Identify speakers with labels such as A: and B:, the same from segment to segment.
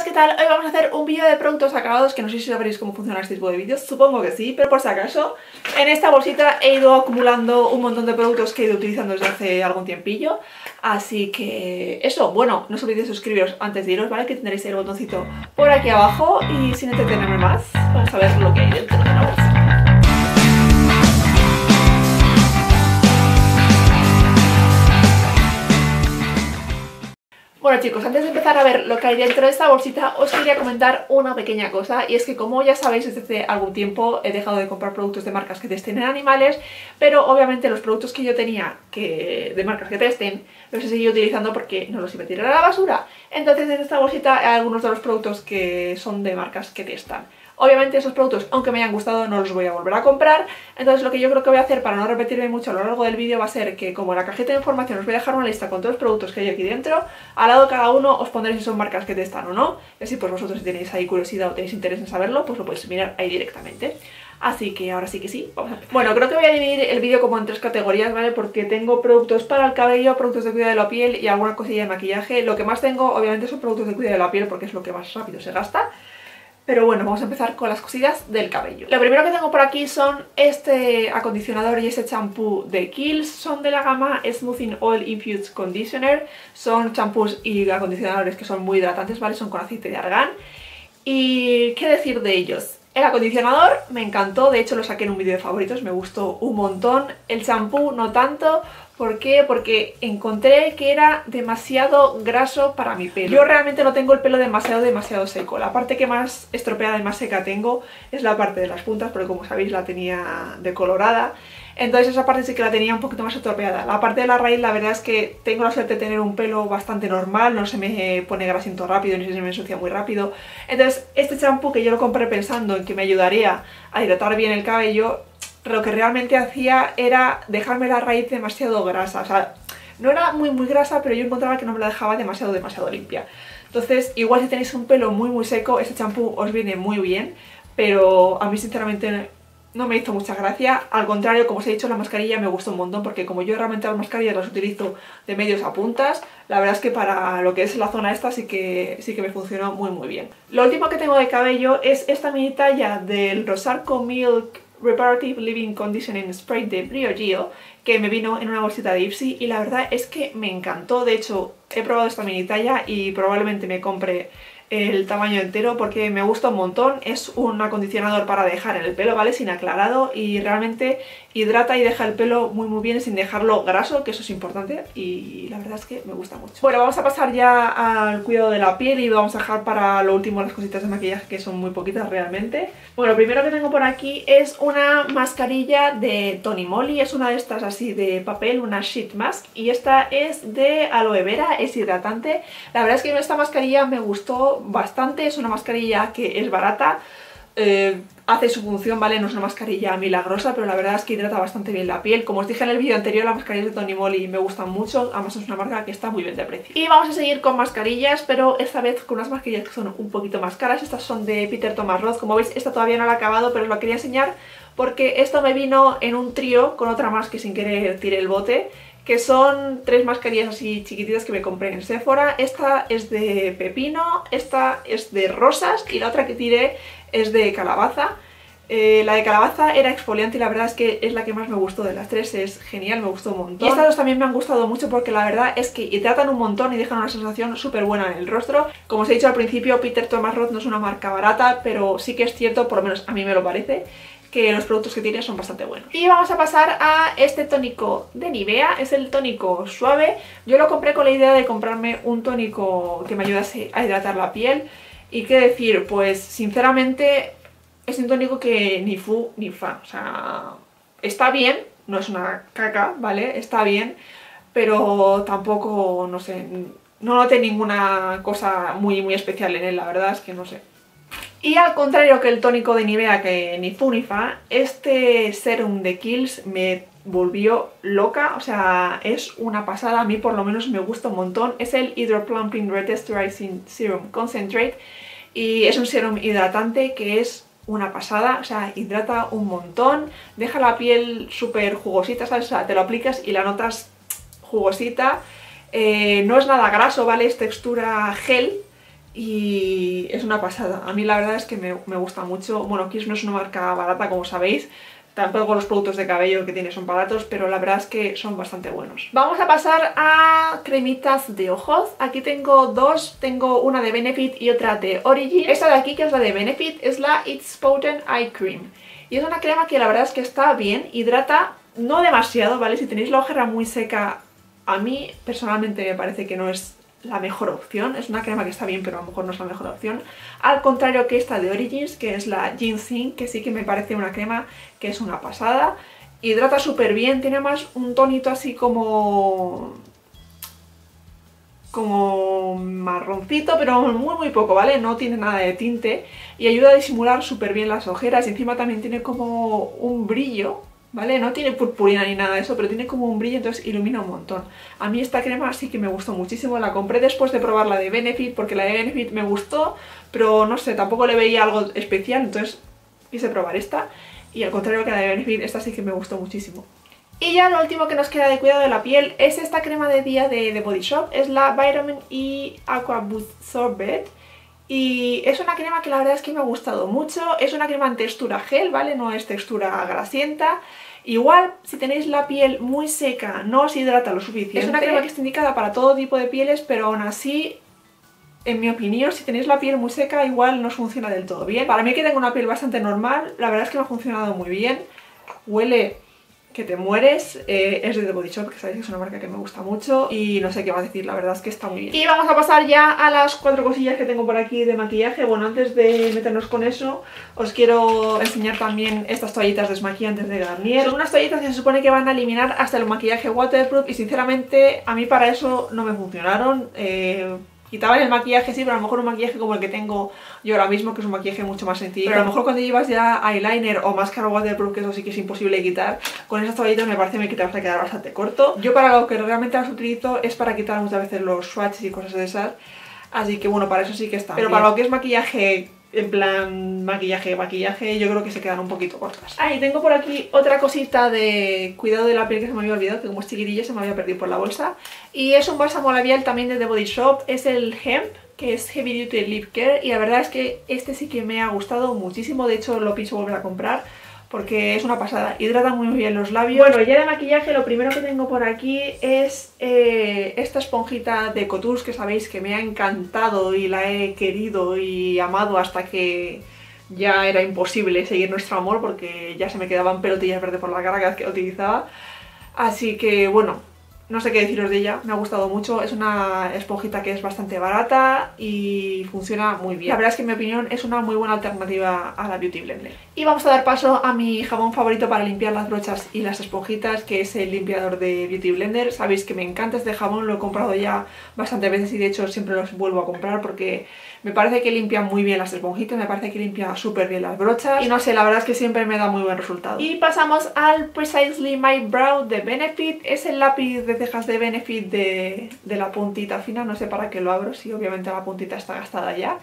A: ¿qué tal? Hoy vamos a hacer un vídeo de productos acabados que no sé si sabréis cómo funciona este tipo de vídeos, supongo que sí, pero por si acaso. En esta bolsita he ido acumulando un montón de productos que he ido utilizando desde hace algún tiempillo, así que eso, bueno, no os olvidéis de suscribiros antes de iros, ¿vale? Que tendréis el botoncito por aquí abajo y sin entretenerme más, vamos a ver lo que hay dentro de la bolsa. Bueno chicos, antes de empezar a ver lo que hay dentro de esta bolsita, os quería comentar una pequeña cosa, y es que como ya sabéis desde hace algún tiempo he dejado de comprar productos de marcas que testen en animales, pero obviamente los productos que yo tenía de marcas que testen los he seguido utilizando porque no los iba a tirar a la basura. Entonces en esta bolsita hay algunos de los productos que son de marcas que testan. Obviamente esos productos, aunque me hayan gustado, no los voy a volver a comprar. Entonces lo que yo creo que voy a hacer para no repetirme mucho a lo largo del vídeo va a ser que, como en la cajita de información os voy a dejar una lista con todos los productos que hay aquí dentro, al lado de cada uno os pondréis si son marcas que testan o no, y así pues vosotros si tenéis ahí curiosidad o tenéis interés en saberlo, pues lo podéis mirar ahí directamente. Así que ahora sí que sí, vamos a empezar. Bueno, creo que voy a dividir el vídeo como en tres categorías, ¿vale? Porque tengo productos para el cabello, productos de cuidado de la piel y alguna cosilla de maquillaje. Lo que más tengo obviamente son productos de cuidado de la piel porque es lo que más rápido se gasta. Pero bueno, vamos a empezar con las cosillas del cabello. Lo primero que tengo por aquí son este acondicionador y este champú de Kiehl's. Son de la gama Smoothing Oil Infused Conditioner. Son champús y acondicionadores que son muy hidratantes, ¿vale? Son con aceite de argán. ¿Y qué decir de ellos? El acondicionador me encantó, de hecho lo saqué en un vídeo de favoritos, me gustó un montón. El champú no tanto. ¿Por qué? Porque encontré que era demasiado graso para mi pelo. Yo realmente no tengo el pelo demasiado seco. La parte que más estropeada y más seca tengo es la parte de las puntas, porque como sabéis la tenía decolorada. Entonces esa parte sí que la tenía un poquito más estropeada. La parte de la raíz, la verdad es que tengo la suerte de tener un pelo bastante normal, no se me pone grasiento rápido ni se me ensucia muy rápido. Entonces este champú, que yo lo compré pensando en que me ayudaría a hidratar bien el cabello, lo que realmente hacía era dejarme la raíz demasiado grasa. O sea, no era muy grasa, pero yo encontraba que no me la dejaba demasiado limpia. Entonces, igual si tenéis un pelo muy seco, este champú os viene muy bien, pero a mí sinceramente no me hizo mucha gracia. Al contrario, como os he dicho, la mascarilla me gustó un montón, porque como yo realmente las mascarillas las utilizo de medios a puntas, la verdad es que para lo que es la zona esta sí que me funcionó muy bien. Lo último que tengo de cabello es esta mini talla del Rosarco Milk Reparative Leave-In Conditioning Spray de Briogeo, que me vino en una bolsita de Ipsy y la verdad es que me encantó. De hecho, he probado esta mini talla y probablemente me compre el tamaño entero porque me gusta un montón. Es un acondicionador para dejar en el pelo, ¿vale? Sin aclarado, y realmente hidrata y deja el pelo muy bien sin dejarlo graso, que eso es importante, y la verdad es que me gusta mucho. Bueno, vamos a pasar ya al cuidado de la piel y vamos a dejar para lo último las cositas de maquillaje, que son muy poquitas realmente. Bueno, lo primero que tengo por aquí es una mascarilla de Tony Moly. Es una de estas así de papel, una sheet mask, y esta es de aloe vera, es hidratante. La verdad es que esta mascarilla me gustó bastante, es una mascarilla que es barata, hace su función, ¿vale? No es una mascarilla milagrosa, pero la verdad es que hidrata bastante bien la piel. Como os dije en el vídeo anterior, las mascarillas de Tony Moly me gustan mucho, además es una marca que está muy bien de precio. Y vamos a seguir con mascarillas, pero esta vez con unas mascarillas que son un poquito más caras. Estas son de Peter Thomas Roth. Como veis, esta todavía no la he acabado, pero os la quería enseñar porque esto me vino en un trío con otra más que sin querer tiré el bote, que son tres mascarillas así chiquititas que me compré en Sephora. Esta es de pepino, esta es de rosas y la otra que tiré es de calabaza. La de calabaza era exfoliante y la verdad es que es la que más me gustó de las tres, es genial, me gustó un montón. Y estas dos también me han gustado mucho porque la verdad es que hidratan un montón y dejan una sensación súper buena en el rostro. Como os he dicho al principio, Peter Thomas Roth no es una marca barata, pero sí que es cierto, por lo menos a mí me lo parece, que los productos que tiene son bastante buenos. Y vamos a pasar a este tónico de Nivea, es el tónico suave. Yo lo compré con la idea de comprarme un tónico que me ayudase a hidratar la piel. Y qué decir, pues sinceramente es un tónico que ni fu ni fa. O sea, está bien, no es una caca, ¿vale? Está bien, pero tampoco, no sé, no noté ninguna cosa muy especial en él, la verdad es que no sé. Y al contrario que el tónico de Nivea, que ni fu ni fa, este serum de Kiehl's me volvió loca. O sea, es una pasada, a mí por lo menos me gusta un montón. Es el Hydro Plumping Retexturizing Serum Concentrate y es un serum hidratante que es una pasada. O sea, hidrata un montón, deja la piel súper jugosita, ¿sabes? O sea, te lo aplicas y la notas jugosita. No es nada graso, ¿vale? Es textura gel. Y y es una pasada. A mí la verdad es que me gusta mucho. Bueno, Kiehl's no es una marca barata, como sabéis. Tampoco los productos de cabello que tiene son baratos, pero la verdad es que son bastante buenos. Vamos a pasar a cremitas de ojos. Aquí tengo dos, tengo una de Benefit y otra de Origins. Esta de aquí, que es la de Benefit, es la It's Potent Eye Cream. Y es una crema que la verdad es que está bien, hidrata, no demasiado, ¿vale? Si tenéis la ojera muy seca, a mí personalmente me parece que no es la mejor opción. Es una crema que está bien, pero a lo mejor no es la mejor opción. Al contrario que esta de Origins, que es la Ginseng, que sí que me parece una crema que es una pasada. Hidrata súper bien, tiene más un tonito así como marroncito, pero muy poco, ¿vale? No tiene nada de tinte y ayuda a disimular súper bien las ojeras y encima también tiene como un brillo, ¿vale? No tiene purpurina ni nada de eso, pero tiene como un brillo, entonces ilumina un montón. A mí esta crema sí que me gustó muchísimo, la compré después de probar la de Benefit, porque la de Benefit me gustó, pero no sé, tampoco le veía algo especial, entonces quise probar esta, y al contrario que la de Benefit, esta sí que me gustó muchísimo. Y ya lo último que nos queda de cuidado de la piel es esta crema de día de The Body Shop, es la Vitamin E Aqua Boost Sorbet. Y es una crema que la verdad es que me ha gustado mucho, es una crema en textura gel, ¿vale? No es textura grasienta. Igual, si tenéis la piel muy seca, no os hidrata lo suficiente. Es una crema que está indicada para todo tipo de pieles, pero aún así, en mi opinión, si tenéis la piel muy seca, igual no os funciona del todo bien. Para mí, que tengo una piel bastante normal, la verdad es que me ha funcionado muy bien. Huele que te mueres, es de The Body Shop, que sabéis que es una marca que me gusta mucho y no sé qué más decir, la verdad es que está muy bien. Y vamos a pasar ya a las 4 cosillas que tengo por aquí de maquillaje. Bueno, antes de meternos con eso, os quiero enseñar también estas toallitas desmaquillantes de Garnier. Son unas toallitas que se supone que van a eliminar hasta el maquillaje waterproof y sinceramente a mí para eso no me funcionaron. Quitaban el maquillaje, sí, pero a lo mejor un maquillaje como el que tengo yo ahora mismo, que es un maquillaje mucho más sencillo. Pero a lo mejor cuando llevas ya eyeliner o máscara waterproof, que eso sí que es imposible de quitar, con esas toallitas me parece que te vas a quedar bastante corto. Yo para lo que realmente las utilizo es para quitar muchas veces los swatches y cosas de esas, así que bueno, para eso sí que está. Pero para lo que es maquillaje, en plan maquillaje, yo creo que se quedan un poquito cortas. Ah, y tengo por aquí otra cosita de cuidado de la piel que se me había olvidado, que como es chiquitilla se me había perdido por la bolsa. Y es un bálsamo labial también de The Body Shop, es el Hemp, que es Heavy Duty Lip Care, y la verdad es que este sí que me ha gustado muchísimo, de hecho lo pienso volver a comprar, porque es una pasada, hidrata muy bien los labios. Bueno, ya de maquillaje lo primero que tengo por aquí es esta esponjita de Cotouche, que sabéis que me ha encantado y la he querido y amado hasta que ya era imposible seguir nuestro amor, porque ya se me quedaban pelotillas verdes por la cara cada vez que la utilizaba. Así que bueno, no sé qué deciros de ella, me ha gustado mucho, es una esponjita que es bastante barata y funciona muy bien. La verdad es que en mi opinión es una muy buena alternativa a la Beauty Blender. Y vamos a dar paso a mi jabón favorito para limpiar las brochas y las esponjitas, que es el limpiador de Beauty Blender. Sabéis que me encanta este jabón, lo he comprado ya bastantes veces y de hecho siempre los vuelvo a comprar porque me parece que limpia muy bien las esponjitas, me parece que limpia súper bien las brochas y no sé, la verdad es que siempre me da muy buen resultado. Y pasamos al Precisely My Brow de Benefit, es el lápiz de cejas de Benefit de la puntita fina, no sé para qué lo abro, si obviamente la puntita está gastada ya.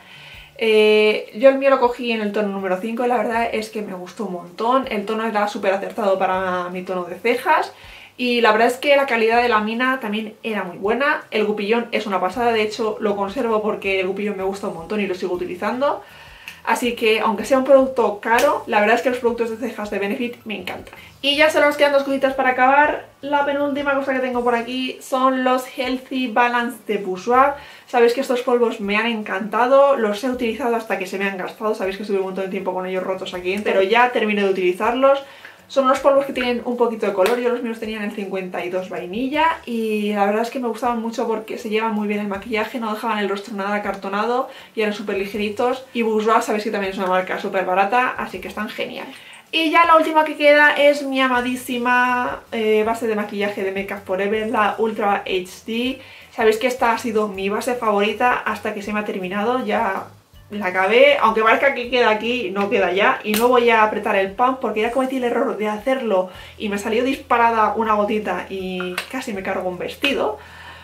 A: Yo el mío lo cogí en el tono número 5 y la verdad es que me gustó un montón, el tono era súper acertado para mi tono de cejas. Y la verdad es que la calidad de la mina también era muy buena, el gupillón es una pasada, de hecho lo conservo porque el gupillón me gusta un montón y lo sigo utilizando. Así que aunque sea un producto caro, la verdad es que los productos de cejas de Benefit me encantan. Y ya solo nos quedan dos cositas para acabar. La penúltima cosa que tengo por aquí son los Healthy Balance de Bourjois. Sabéis que estos polvos me han encantado, los he utilizado hasta que se me han gastado, sabéis que estuve un montón de tiempo con ellos rotos aquí, pero ya terminé de utilizarlos. Son unos polvos que tienen un poquito de color, yo los míos tenían el 52 vainilla y la verdad es que me gustaban mucho porque se llevan muy bien el maquillaje, no dejaban el rostro nada acartonado y eran súper ligeritos. Y Bourjois sabéis que también es una marca súper barata, así que están geniales. Y ya la última que queda es mi amadísima base de maquillaje de Makeup Forever, la Ultra HD. Sabéis que esta ha sido mi base favorita hasta que se me ha terminado, ya la acabé, aunque parezca que queda aquí, no queda ya. Y no voy a apretar el pump porque ya cometí el error de hacerlo y me salió disparada una gotita y casi me cargo un vestido.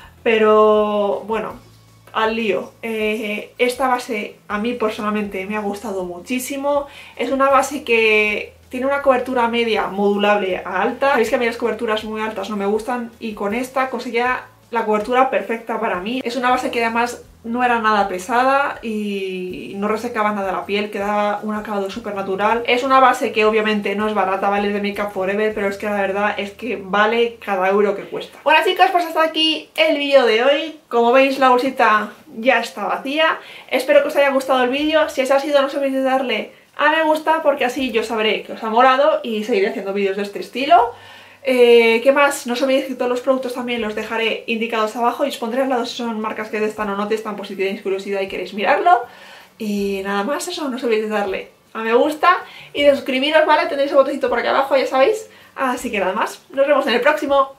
A: Pero bueno, al lío. Esta base a mí personalmente me ha gustado muchísimo. Es una base que tiene una cobertura media modulable a alta. Sabéis que a mí las coberturas muy altas no me gustan y con esta conseguía la cobertura perfecta para mí. Es una base que además no era nada pesada y no resecaba nada la piel, quedaba un acabado súper natural. Es una base que obviamente no es barata, vale, de Make Up For Ever, pero es que la verdad es que vale cada euro que cuesta. Bueno chicas, pues hasta aquí el vídeo de hoy. Como veis, la bolsita ya está vacía. Espero que os haya gustado el vídeo. Si es así, no os olvidéis de darle a me gusta, porque así yo sabré que os ha molado y seguiré haciendo vídeos de este estilo. ¿Qué más? No os olvidéis que todos los productos también los dejaré indicados abajo y os pondré al lado si son marcas que testan o no testan, por si tenéis curiosidad y queréis mirarlo. Y nada más, eso, no os olvidéis de darle a me gusta y de suscribiros, ¿vale? Tenéis el botoncito por aquí abajo, ya sabéis. Así que nada más, nos vemos en el próximo.